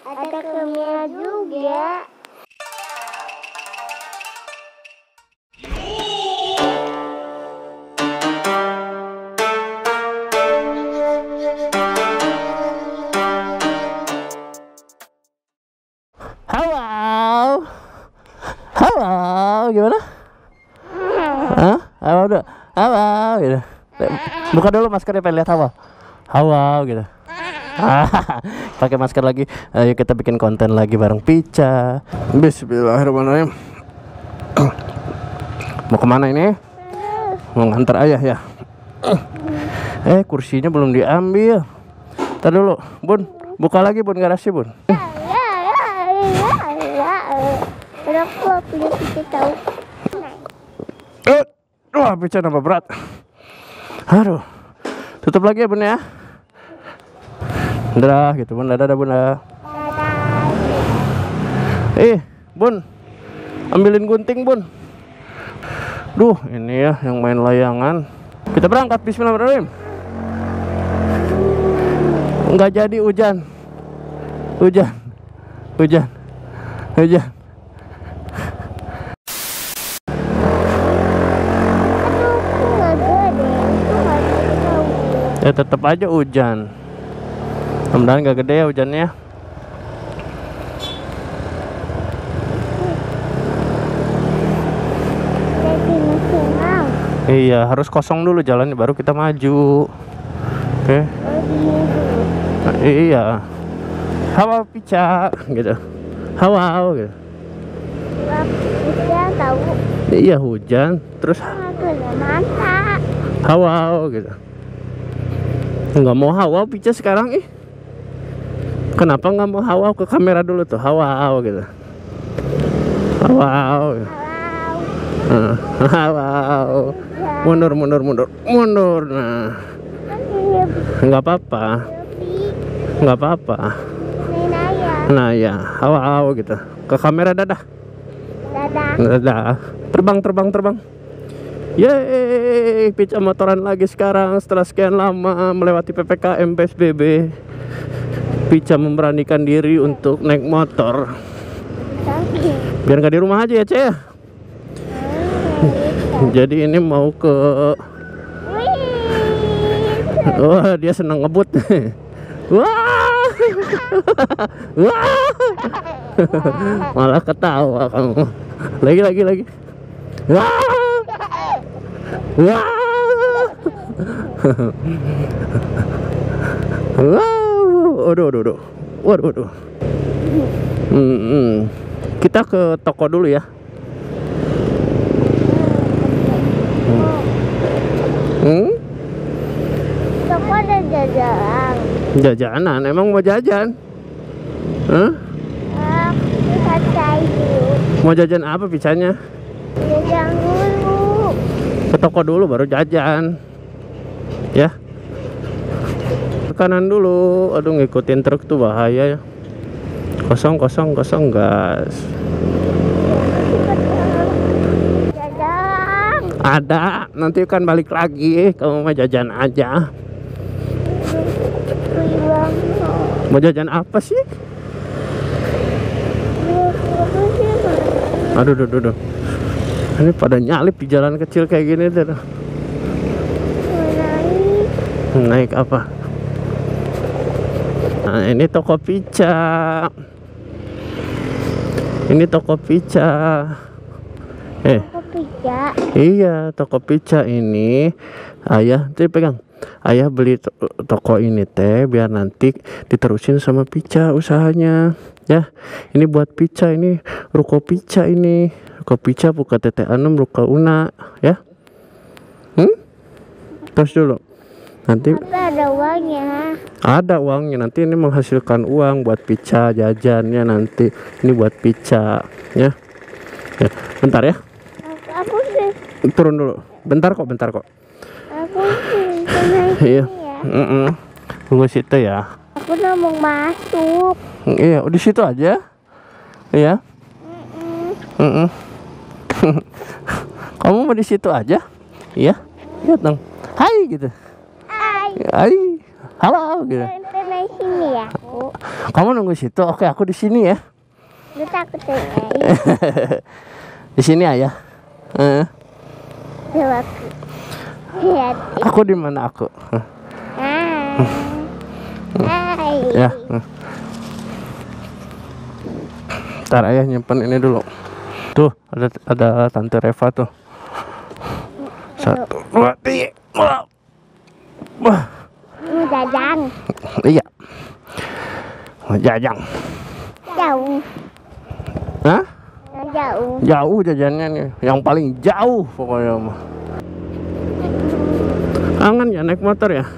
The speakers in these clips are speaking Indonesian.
Ada kamera juga. Halo. Halo, gimana? Hah? Halo udah. Halo gitu. Buka dulu maskernya pengen lihat Hawa. Hawa gitu. Pakai masker lagi. Ayo kita bikin konten lagi bareng Pica. Bismillahirrahmanirrahim. Mau kemana ini? Mau ngantar ayah ya. Kursinya belum diambil. Ntar dulu, Bun. Buka lagi Bun, garasi Bun. Berapa punya kita tahu? Wah, Pica nambah berat. Aduh. Tutup lagi ya Bun ya. Dadah gitu Bun, dadah Bun. Bun. Ambilin gunting Bun. Duh, ini ya yang main layangan. Kita berangkat, bismillahirrahmanirrahim. Enggak jadi hujan. Hujan. Ya tetap aja hujan. Mudah-mudahan gak gede ya hujannya. Iya, harus kosong dulu jalannya baru kita maju. Oke. Iya. Hawa Pica gitu. Hawa gitu. Hujan tahu. Iya hujan, terus hawa gitu. Nggak mau hawa Pica sekarang Kenapa nggak mau hawa? Ke kamera dulu tuh, hawa gitu. Hawa. Hawa. Mundur. Nah. Nggak apa-apa. Nah ya, hawa gitu. Ke kamera dadah. Terbang. Yeay, Pica motoran lagi sekarang setelah sekian lama melewati PPKM PSBB. Pica memberanikan diri untuk naik motor. Biar nggak di rumah aja ya, Ce ya. Jadi ini mau ke wah, dia senang ngebut. Wah. Malah ketawa kamu. Lagi. Wah. Waduh. Kita ke toko dulu ya. Toko ada jajanan. Jajanan, emang mau jajan? Mau jajan apa Picanya? Jajan dulu. Ke toko dulu baru jajan. Ya. Ke kanan dulu. Aduh, ngikutin truk tuh bahaya ya. Kosong gas. Jajan. Ada, nanti kan balik lagi. Kamu mau jajan aja. Mau jajan apa sih? Aduh. Ini pada nyalip di jalan kecil kayak gini tuh. Naik apa? Nah, ini toko Pica. Toko Pica. Iya, toko Pica ini. Ayah, tuh pegang. Ayah beli toko ini teh biar nanti diterusin sama Pica usahanya. Ya, ini buat Pica, ini ruko Pica ini. Ruko Pica buka Tete Anum, ruko Una, ya. Terus dulu. Nanti ada uangnya. Ada uangnya, nanti ini menghasilkan uang buat Pica jajannya nanti. Ini buat Pica, ya. Ya, bentar ya. Aku sih. Turun dulu. Bentar kok. Aku sih. Iya. Tunggu situ ya. Aku udah mau masuk. Iya, di situ aja. Iya. Kamu mau di situ aja? Iya. Lihat dong. Hai gitu. Hai. Halo gitu. Sampai sini ya. Kamu nunggu situ. Oke, aku di sini ya. Lu takut ya? Di sini ayah. Coba aku lihat. Aku di mana aku? Hai. Ya. Ntar ayah nyimpen ini dulu. Tuh ada tante Reva tuh. 1, 2, 3. Wah. Mau jajan. Iya. Mau jajan. Jauh. Hah? Jauh. Jauh jajannya nih. Yang paling jauh pokoknya mah. Kangen ya naik motor ya?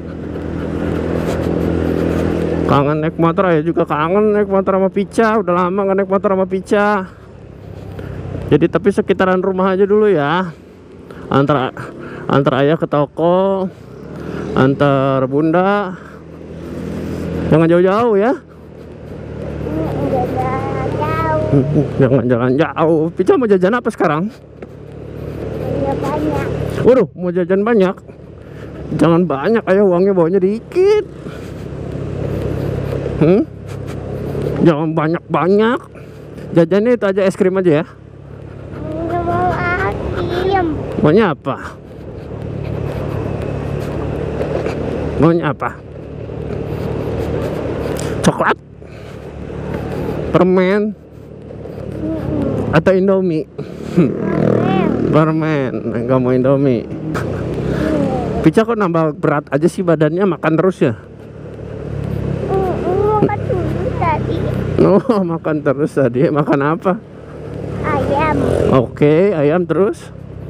Kangen naik motor, ya juga kangen naik motor sama Pica. Udah lama gak naik motor sama Pica. Jadi tapi sekitaran rumah aja dulu ya. Antar ayah ke toko, antar bunda. Jangan jauh-jauh ya. Jangan jalan jauh. Pica mau jajan apa sekarang? Ya banyak. Waduh, mau jajan banyak. Jangan banyak, ayah uangnya bawanya dikit. Jangan banyak-banyak. Jajannya itu aja, es krim aja ya. Nggak mau ayam. Maunya apa? Maunya apa? Coklat? Permen? Atau Indomie? Permen, nggak mau Indomie. Pica kok nambah berat aja sih badannya, makan terus ya? Makan dulu tadi. Oh, makan terus tadi. Makan apa? Ayam. Oke, ayam terus?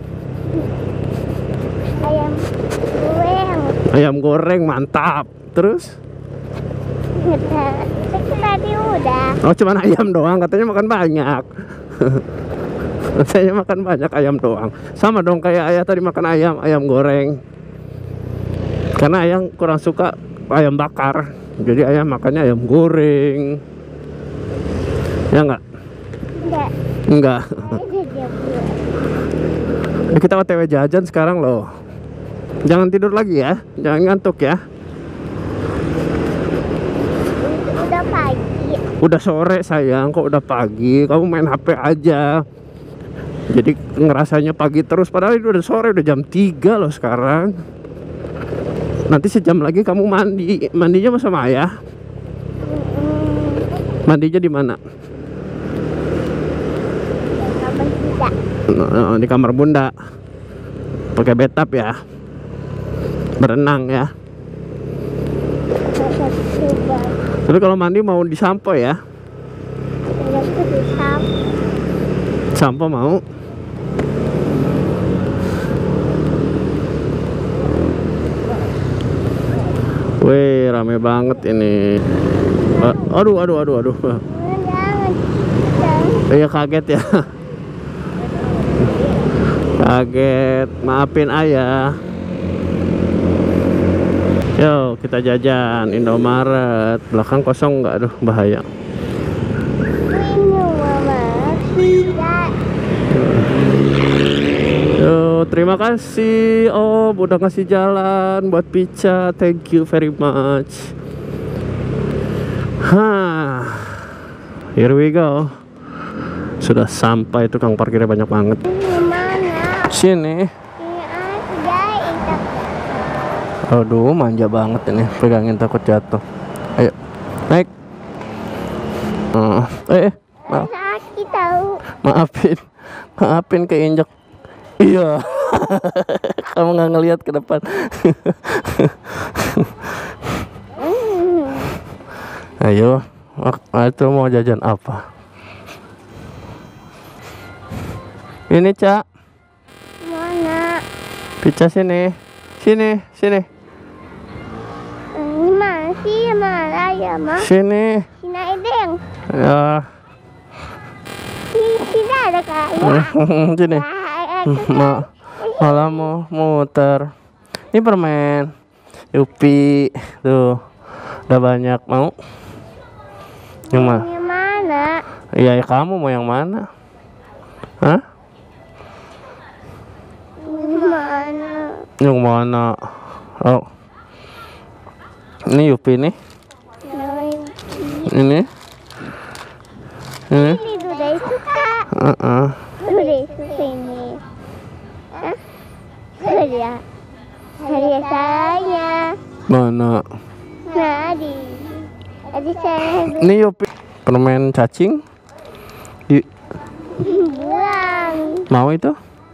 Ayam goreng. Ayam goreng, mantap. Terus? Tadi udah. Oh, cuman ayam doang, katanya makan banyak. Saya makan banyak ayam doang. Sama dong kayak ayah tadi makan ayam goreng. Karena ayah kurang suka ayam bakar. Jadi ayah makannya ayam goreng. Ya enggak? Enggak. Enggak. Ada Kita OTW jajan sekarang loh. Jangan tidur lagi ya. Jangan ngantuk ya. udah pagi. Udah sore sayang, kok udah pagi. Kamu main HP aja. Jadi ngerasanya pagi terus. Padahal itu udah sore, udah jam 3 loh sekarang. Nanti sejam lagi kamu mandi. Mandinya sama ayah? Mandinya di mana? Di kamar bunda. Pakai bathtub ya. Berenang ya. Tapi kalau mandi mau disampo ya? Sampo mau? Wih, rame banget ini. Aduh. Iya, kaget ya. Kaget, maafin ayah. Yo, kita jajan Indomaret. Belakang kosong nggak? Aduh, bahaya. Yo, terima kasih Om udah ngasih jalan buat Pica. Thank you very much. Here we go. Sudah sampai, tukang parkirnya banyak banget. Sini. Aduh, manja banget ini. Pegangin takut jatuh. Ayo, naik. Sakit tahu. Maafin keinjak. Iya. Kamu nggak ngelihat ke depan. Ayo, itu mau jajan apa? Ini, Cak. Mana? Pica sini. Sini. Ini mana sih? Mana ya, Ma? Sini. Sini Edeng. Ya. Sini ada kayak. Sini. Malah mau muter. Ini permen. Yupi. Tuh. Udah banyak. Mau? Yang mana? Yang mana? Iya, ya, kamu mau yang mana? Hah? Mana? Yang mana? Oh. Ini Yupi nih. Ini. Ini. Ini udah suka. Udah suka ini. Hah? Saya. Saya saya. Mana? Nah, Adi saya Ini yuk permen cacing. buang. Mau itu?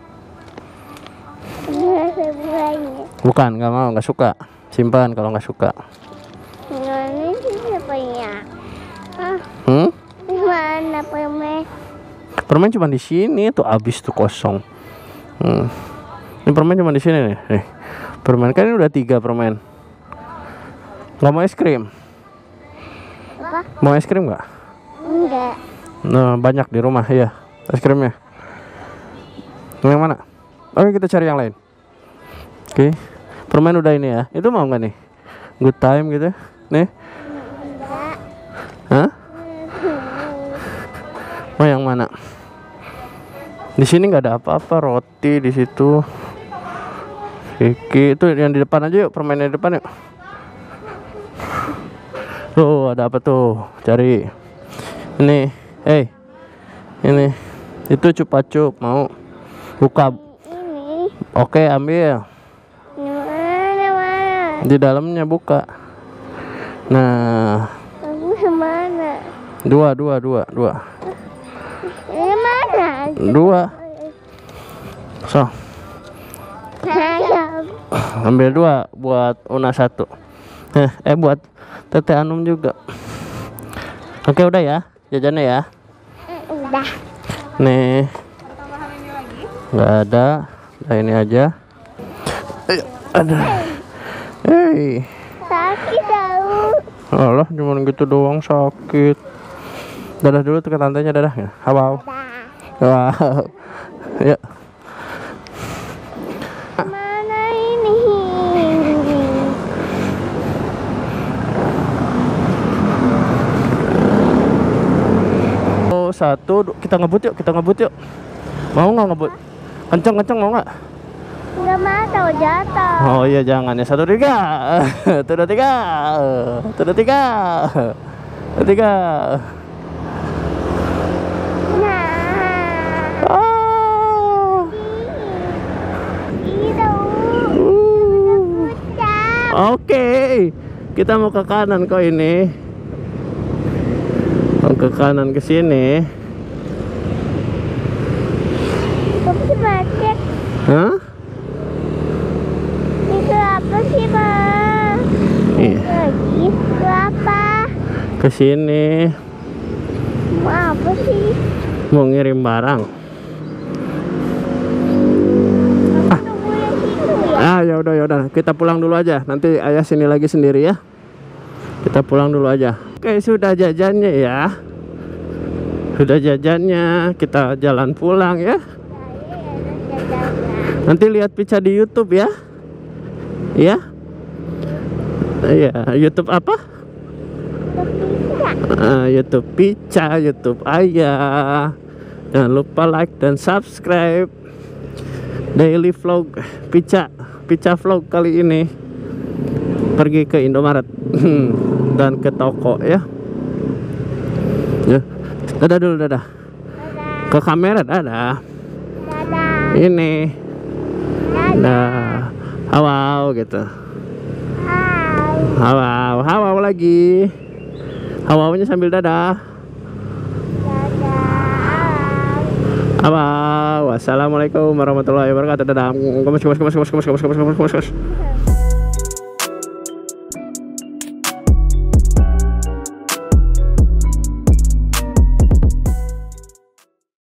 Saya buangnya. Bukan, nggak mau, nggak suka. Simpan kalau nggak suka. Nah, ini siapa ya? Ah, mana permen? Permen cuma di sini tuh, habis tuh kosong. Ini permen cuma di sini nih. Permen kan ini udah 3 permen. Nggak mau es krim? Apa? Mau es krim nggak? Enggak. Nah, banyak di rumah ya es krimnya. Yang mana? Oke, kita cari yang lain. Oke, permen udah ini ya. Itu mau nggak nih? Good time gitu? Nih? Enggak. Hah? Mau yang mana? Di sini nggak ada apa-apa, roti di situ. Kiki itu yang di depan aja yuk, permen di depan yuk. Tuh, ada apa tuh? Cari. Ini, ini. Itu cupa-cup mau buka. Ini. Oke, ambil. Mana? Di dalamnya buka. Nah, Aku semana? dua. Ini mana? 2. So, Saya. ambil 2 buat Una 1. Buat Tete Anum juga. Oke, udah ya jajannya ya. Udah. Nih, nggak ada. Nah, ini aja. Ada. Hei, Sakit tahu. Allah, cuma gitu doang sakit. Dadah dulu tuh ke tantenya, dadah ya. Wow. Dah. Wow. Ya. Mana ini? Oh, 1, kita ngebut yuk. Mau nggak ngebut? Kenceng mau nggak? Enggak mau tahu jatuh. Oh iya, jangan ya. 1, 2, 3. 1, 2, 3. 1, 2, 3. 1, 2, 3. Nah. Oh. Itu. Uh. Pucat. Oke, kita mau ke kanan kok ini. Mau ke kanan ke sini. Tapi macet. Hah? Itu apa sih, Bang? Iya, Lagi itu apa? ke sini. Mau apa sih? Mau ngirim barang. Tunggu yang situ ya. Ya udah. Kita pulang dulu aja. Nanti ayah sini lagi sendiri ya. Kita pulang dulu aja. Oke, sudah jajannya ya. Sudah jajannya. Kita jalan pulang ya. Nanti lihat Pica di YouTube ya. Ya. Iya, YouTube apa? YouTube Pica, YouTube Ayah. Jangan lupa like dan subscribe. Daily vlog Pica vlog kali ini pergi ke Indomaret dan ke toko ya. Dadah dulu, dadah. Ke kamera, dadah. Dadah. Ini. Dah. Hawaw gitu. Hai. Hawaw lagi. Hawawnya sambil dadah. Dadah. Hawaw. Wassalamualaikum warahmatullahi wabarakatuh. Dadah. Gemes.